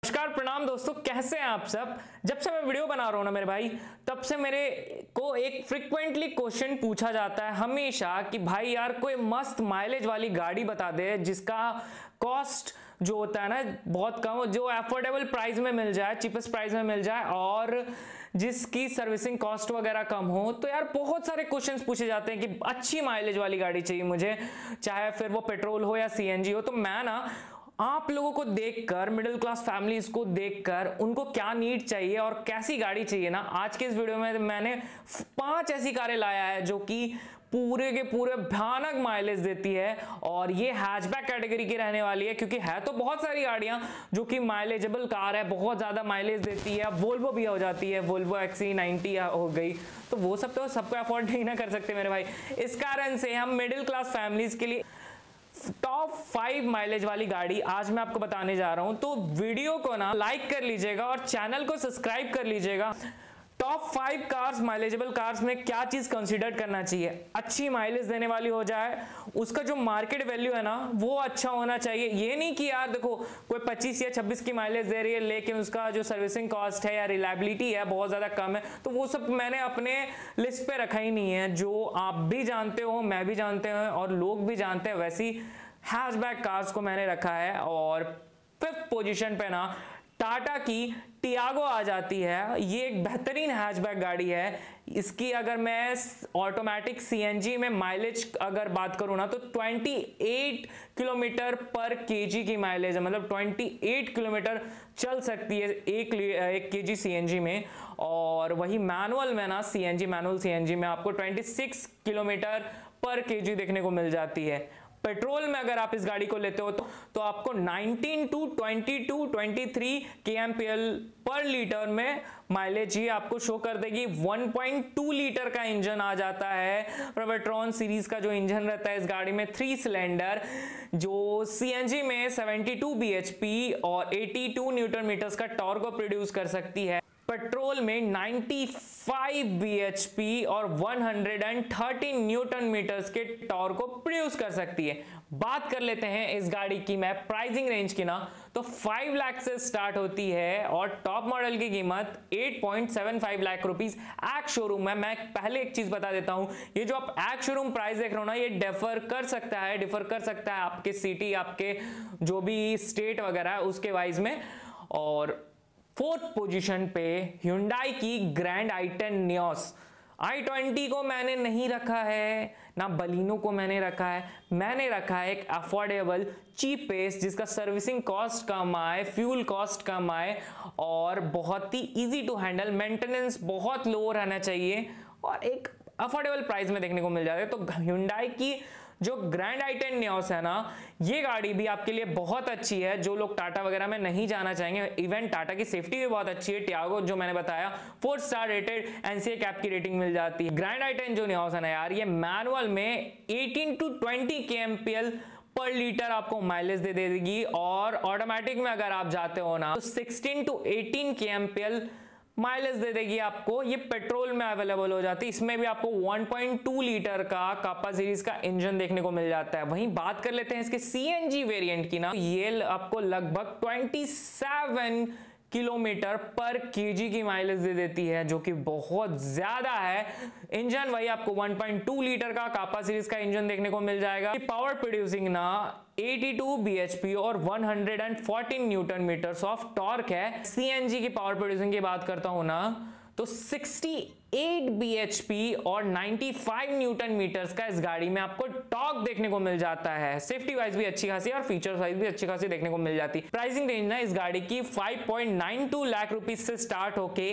नमस्कार प्रणाम दोस्तों, कैसे हैं आप सब। जब से मैं वीडियो बना रहा हूं ना मेरे भाई, तब से मेरे को एक फ्रिक्वेंटली क्वेश्चन पूछा जाता है हमेशा कि भाई यार कोई मस्त माइलेज वाली गाड़ी बता दे जिसका कॉस्ट जो होता है ना बहुत कम हो, जो अफोर्डेबल प्राइस में मिल जाए, चीपेस्ट प्राइस में मिल जाए और जिसकी सर्विसिंग कॉस्ट वगैरह कम हो। तो यार बहुत सारे क्वेश्चंस पूछे जाते हैं कि अच्छी माइलेज वाली गाड़ी चाहिए मुझे, चाहे फिर वो पेट्रोल हो या सीएनजी हो। तो मैं ना आप लोगों को देखकर, मिडिल क्लास फैमिलीज को देखकर उनको क्या नीड चाहिए और कैसी गाड़ी चाहिए ना, आज के इस वीडियो में मैंने 5 ऐसी कारें लाया है जो कि पूरे के पूरे भयानक माइलेज देती है। और ये हैचबैक कैटेगरी की रहने वाली है, क्योंकि है तो बहुत सारी गाड़ियां जो कि माइलेजेबल कार है, बहुत ज्यादा माइलेज देती है। वोल्वो भी हो जाती है, वोल्वो XC90 हो गई, तो वो सब तो सबको अफोर्ड नहीं ना कर सकते मेरे भाई। इस कारण से हम मिडिल क्लास फैमिलीज के लिए टॉप 5 माइलेज वाली गाड़ी आज मैं आपको बताने जा रहा हूं। तो वीडियो को ना लाइक कर लीजिएगा और चैनल को सब्सक्राइब कर लीजिएगा। टॉप 5 कार्स, माइलेजेबल कार्स में क्या चीज कंसीडर करना चाहिए, अच्छी माइलेज देने वाली हो जाए, उसका जो मार्केट वैल्यू है ना वो अच्छा होना चाहिए। ये नहीं कि यार देखो कोई 25 या 26 की माइलेज दे रही है लेकिन उसका जो सर्विसिंग कॉस्ट है या रिलायबिलिटी है बहुत ज्यादा कम है, तो वो सब मैंने अपने लिस्ट पे रखा ही नहीं है। जो आप भी जानते हो, मैं भी जानते हैं और लोग भी जानते हैं, वैसी हैचबैक कार्स को मैंने रखा है। और 5th पोजीशन पे ना टाटा की टियागो आ जाती है। ये एक बेहतरीन हैचबैक गाड़ी है। इसकी अगर मैं ऑटोमेटिक सीएनजी में माइलेज अगर बात करूं ना तो 28 किलोमीटर पर केजी की माइलेज है, मतलब 28 किलोमीटर चल सकती है एक केजी सीएनजी में। और वही मैनुअल में ना मैनुअल सीएनजी में आपको 26 किलोमीटर पर केजी देखने को मिल जाती है। पेट्रोल में अगर आप इस गाड़ी को लेते हो तो आपको 19 टू 22 23 kmpl पर लीटर में माइलेज ही आपको शो कर देगी। 1.2 लीटर का इंजन आ जाता है। प्रवेट्रॉन सीरीज का जो इंजन रहता है इस गाड़ी में 3 सिलेंडर, जो सीएनजी में 72 bhp और 82 न्यूटन मीटर्स का टॉर्क को प्रोड्यूस कर सकती है। पेट्रोल में 95 bhp और 130 न्यूटन मीटर्स के टॉर्क को प्रोड्यूस कर सकती है। बात कर लेते हैं इस गाड़ी की मैं प्राइसिंग रेंज की ना, तो 5 लाख से स्टार्ट होती है और टॉप मॉडल की कीमत 8.75 लाख रुपीस एक्स शोरूम है। मैं पहले एक चीज बता देता हूं, ये जो आप एक्स शोरूम प्राइस देख रहे हो ना, ये डिफर कर सकता है आपके सिटी, आपके जो भी स्टेट वगैरह है उसके वाइज में। और 4th पोजीशन पे Hyundai की ग्रैंड i10 Nios। i20 को मैंने नहीं रखा है, ना बलिनो को मैंने रखा है, मैंने रखा है एक अफोर्डेबल चीपेस्ट जिसका सर्विसिंग कॉस्ट कम आए, फ्यूल कॉस्ट कम आए और बहुत ही इजी टू हैंडल, मेंटेनेंस बहुत लो रहना चाहिए और एक अफोर्डेबल प्राइस में देखने को मिल जाता है। तो Hyundai की जो ग्रैंड i10 Nios है ना, ये गाड़ी भी आपके लिए बहुत अच्छी है जो लोग टाटा वगैरह में नहीं जाना चाहेंगे। इवन टाटा की सेफ्टी भी बहुत अच्छी है। टियागो जो मैंने बताया 4 स्टार रेटेड, एनसीए कैप की रेटिंग मिल जाती है। ग्रैंड i10 जो Nios है ना यार, ये मैनुअल में 18 टू 20 kmpl पर लीटर आपको माइलेज दे देगी और ऑटोमेटिक में अगर आप जाते हो ना तो 16 टू 18 kmpl माइलेज दे देगी आपको। ये पेट्रोल में अवेलेबल हो जाती है। इसमें भी आपको 1.2 लीटर का कापा सीरीज का इंजन देखने को मिल जाता है। वहीं बात कर लेते हैं इसके सीएनजी वेरिएंट की ना, ये आपको लगभग 27 किलोमीटर पर केजी की माइलेज दे देती है, जो कि बहुत ज्यादा है। इंजन वही आपको 1.2 लीटर का कापा सीरीज का इंजन देखने को मिल जाएगा। पावर प्रोड्यूसिंग ना 82 bhp और 114 न्यूटन मीटर्स ऑफ टॉर्क है। सीएनजी की पावर प्रोड्यूसिंग की बात करता हूं ना तो 68 bhp और 95 न्यूटन मीटर्स का इस गाड़ी में आपको टॉर्क देखने को मिल जाता है। सेफ्टी वाइज भी अच्छी खासी और फीचर्स वाइज भी अच्छी खासी देखने को मिल जाती है। प्राइसिंग रेंज ना इस गाड़ी की 5.92 लाख रुपीस से स्टार्ट होके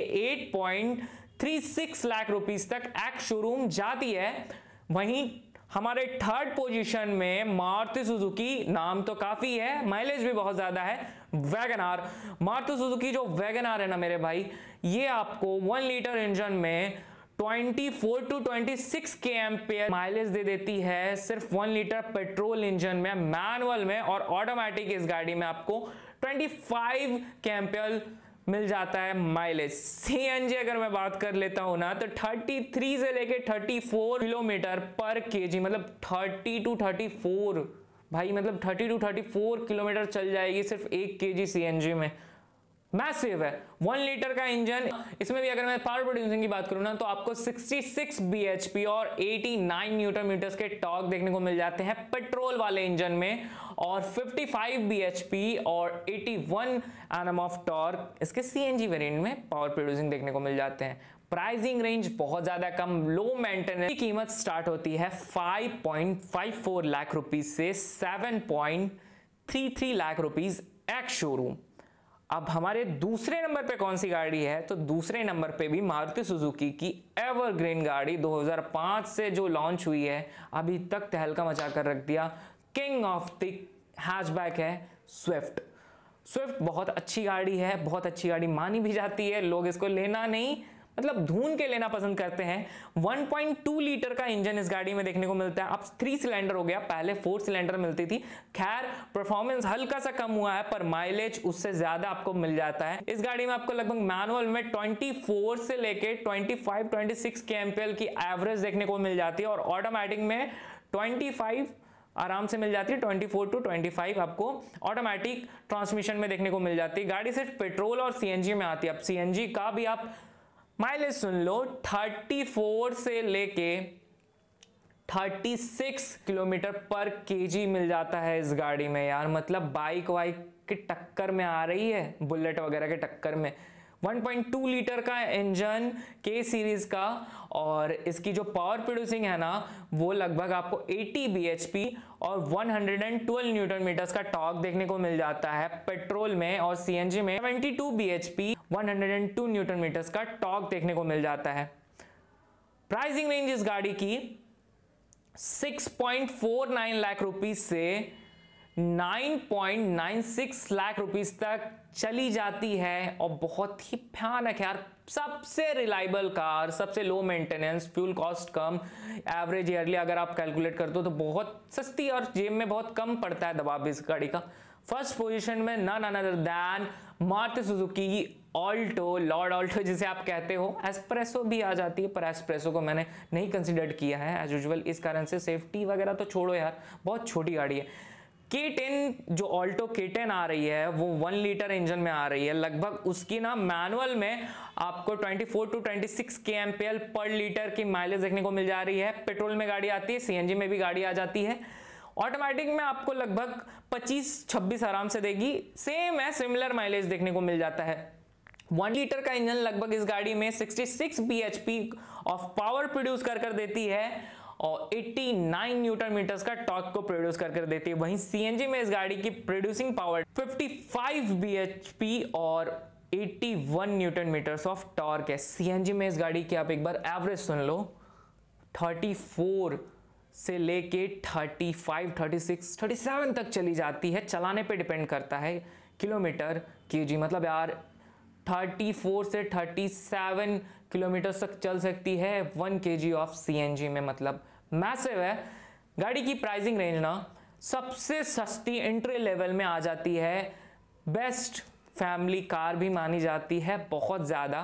8.36 लाख रुपीस तक एक्स शोरूम जाती है। वहीं हमारे 3rd पोजीशन में मारुति सुजुकी, नाम तो काफी है, माइलेज भी बहुत ज्यादा है, वैगन आर। मारुति सुजुकी जो वैगन आर है ना मेरे भाई, ये आपको 1 लीटर इंजन में 24 टू 26 kmpl माइलेज दे देती है सिर्फ 1 लीटर पेट्रोल इंजन में, मैनुअल में। और ऑटोमेटिक इस गाड़ी में आपको 25 kmpl मिल जाता है माइलेज। सीएनजी अगर मैं बात कर लेता हूं ना तो 33 से लेके 34 किलोमीटर पर केजी, मतलब 30 टू 34 भाई, मतलब 30 टू 34 किलोमीटर चल जाएगी सिर्फ 1 केजी सीएनजी में। मैसिव है। 1 लीटर का इंजन, इसमें भी अगर मैं पावर प्रोड्यूसिंग की बात करूं ना तो आपको 66 bhp और 89 न्यूटन मीटर्स के टॉर्क देखने को मिल जाते हैं पेट्रोल वाले इंजन में, और 55 bhp और 81 Nm ऑफ टॉर्क इसके सीएनजी वेरिएंट में पावर प्रोड्यूसिंग देखने को मिल जाते हैं। प्राइसिंग रेंज बहुत ज्यादा कम, लो मेंटेनेंस की कीमत स्टार्ट होती है 5.54 लाख रुपीज से 7.33 लाख रुपीज एक्स शोरूम। अब हमारे दूसरे नंबर पे कौन सी गाड़ी है, तो दूसरे नंबर पे भी मारुति सुजुकी की एवरग्रीन गाड़ी 2005 से जो लॉन्च हुई है, अभी तक तहलका मचा कर रख दिया, किंग ऑफ द हैचबैक है स्विफ्ट। स्विफ्ट बहुत अच्छी गाड़ी है, बहुत अच्छी गाड़ी मानी भी जाती है, लोग इसको लेना नहीं मतलब ढूंढ के लेना पसंद करते हैं। 1.2 लीटर का इंजन इस गाड़ी में देखने को मिलता है, अब 3 सिलेंडर हो गया, पहले 4 सिलेंडर मिलती थी। खैर परफॉर्मेंस हल्का सा कम हुआ है पर माइलेज उससे ज्यादा आपको मिल जाता है। इस गाड़ी में आपको लगभग मैनुअल में 24 से लेके 25-26 kmpl की एवरेज देखने को मिल जाती है, और ऑटोमेटिक में 25 आराम से मिल जाती है, 24 to 25 आपको ऑटोमेटिक ट्रांसमिशन में देखने को मिल जाती है। गाड़ी सिर्फ पेट्रोल और सीएनजी में आती है। अब सीएनजी का भी आप माइलेज सुन लो, 34 से लेके 36 किलोमीटर पर केजी मिल जाता है इस गाड़ी में यार, मतलब बाइक वाइक की टक्कर में आ रही है, बुलेट वगैरह के टक्कर में। 1.2 लीटर का इंजन के सीरीज का, और इसकी जो पावर प्रोड्यूसिंग है ना वो लगभग आपको 80 bhp और 112 न्यूटन मीटर्स का टॉर्क देखने को मिल जाता है पेट्रोल में, और सीएनजी में 72 bhp 102 न्यूटन मीटर्स का टॉर्क देखने को मिल जाता है। प्राइसिंग रेंज इस गाड़ी की 6.49 लाख रुपीज से 9.96 लाख रुपीस तक चली जाती है, और बहुत ही भयानक है यार। सबसे रिलायबल कार, सबसे लो मेंटेनेंस, फ्यूल कॉस्ट कम, एवरेज ईयरली अगर आप कैलकुलेट करते हो तो बहुत सस्ती और जेब में बहुत कम पड़ता है दबाव इस गाड़ी का। फर्स्ट पोजीशन में none other than Maruti Suzuki Alto, lord Alto जिसे आप कहते हो। एस्प्रेसो भी आ जाती है पर एस्प्रेसो को मैंने नहीं कंसिडर किया है एज यूजुअल, इस कारण से सेफ्टी वगैरह तो छोड़ो यार, बहुत छोटी गाड़ी है। K10 जो ऑल्टो K10 आ रही है वो 1 लीटर इंजन में आ रही है, लगभग उसकी ना मैनुअल में आपको 24 to 26 kmpl पर लीटर की माइलेज देखने को मिल जा रही है। पेट्रोल में गाड़ी आती है, सीएनजी में भी गाड़ी आ जाती है। ऑटोमेटिक में आपको लगभग 25-26 आराम से देगी, सेम है, सिमिलर माइलेज देखने को मिल जाता है। 1 लीटर का इंजन लगभग इस गाड़ी में 66 bhp ऑफ पावर प्रोड्यूस कर देती है, और 89 न्यूटन मीटर्स का टॉर्क को प्रोड्यूस कर देती है। वहीं सीएनजी में इस गाड़ी की प्रोड्यूसिंग पावर 55 bhp और 81 न्यूटन मीटर्स ऑफ टॉर्क है। सीएनजी में इस गाड़ी की आप एक बार एवरेज सुन लो, 34 से लेके 35, 36, 37 तक चली जाती है, चलाने पे डिपेंड करता है किलोमीटर केजी, मतलब यार 34 से 37 किलोमीटर तक चल सकती है 1 kg ऑफ सीएनजी में, मतलब मैसिव है। गाड़ी की प्राइसिंग रेंज ना सबसे सस्ती एंट्री लेवल में आ जाती है, बेस्ट फैमिली कार भी मानी जाती है बहुत ज़्यादा।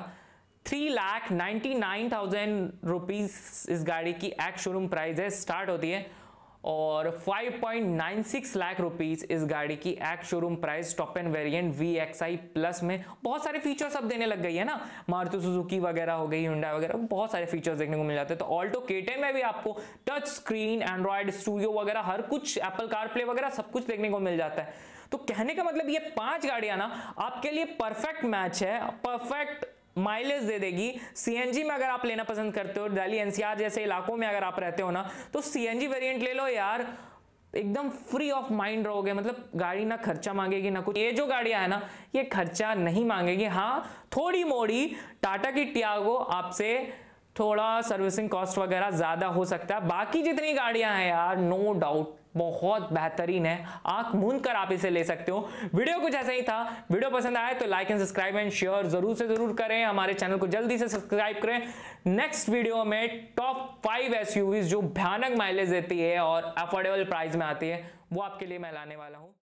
3,99,000 रुपीज़ इस गाड़ी की एक्स शोरूम प्राइस है, स्टार्ट होती है, और 5.96 लाख रुपीस इस गाड़ी की ex showroom price top end variant VXI plus में। बहुत सारे फीचर्स अब देने लग गई है ना, मारुति सुजुकी वगैरह हो गई, हुंडई वगैरह, बहुत सारे फीचर्स देखने को मिल जाते हैं। तो ऑल्टो K10 में भी आपको टच स्क्रीन, एंड्रॉयड स्टूडियो वगैरह हर कुछ, एप्पल कारप्ले वगैरह सब कुछ देखने को मिल जाता है। तो कहने का मतलब ये 5 गाड़ियां ना आपके लिए परफेक्ट मैच है, परफेक्ट माइलेज दे देगी। सीएनजी में अगर आप लेना पसंद करते हो, दिल्ली एनसीआर जैसे इलाकों में अगर आप रहते हो ना, तो सीएनजी वेरिएंट ले लो यार, एकदम फ्री ऑफ माइंड रहोगे, मतलब गाड़ी ना खर्चा मांगेगी ना कुछ। ये जो गाड़ियां है ना ये खर्चा नहीं मांगेगी, हाँ थोड़ी मोड़ी टाटा की टियागो आपसे थोड़ा सर्विसिंग कॉस्ट वगैरह ज्यादा हो सकता है, बाकी जितनी गाड़ियां हैं यार नो डाउट बहुत बेहतरीन है, आंख मूंद कर आप इसे ले सकते हो। वीडियो कुछ ऐसा ही था, वीडियो पसंद आए तो like and subscribe and share जरूर से जरूर करें, हमारे चैनल को जल्दी से सब्सक्राइब करें। नेक्स्ट वीडियो में टॉप 5 एसयूवीज जो भयानक माइलेज देती है और अफोर्डेबल प्राइस में आती है वो आपके लिए मैं लाने वाला हूं।